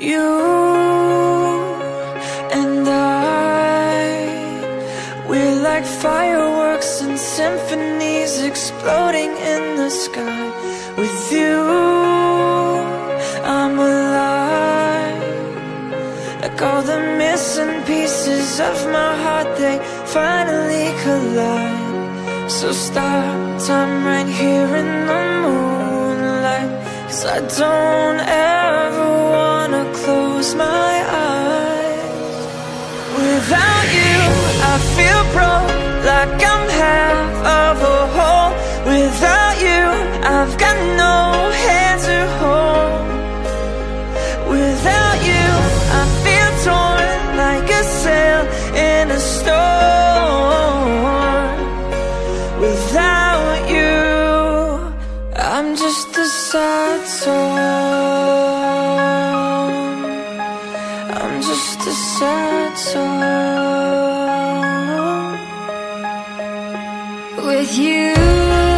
You and I, we're like fireworks and symphonies exploding in the sky. With you, I'm alive. Like all the missing pieces of my heart, they finally collide. So stop time right here in the moonlight, 'cause I don't ever wanna close my eyes. Without you, I feel broke, like I'm half of a whole. Without you, I've got no hand to hold. Without you, I feel torn like a sail in a storm. Without you, I'm just a sad song. I'm just a sad song. With you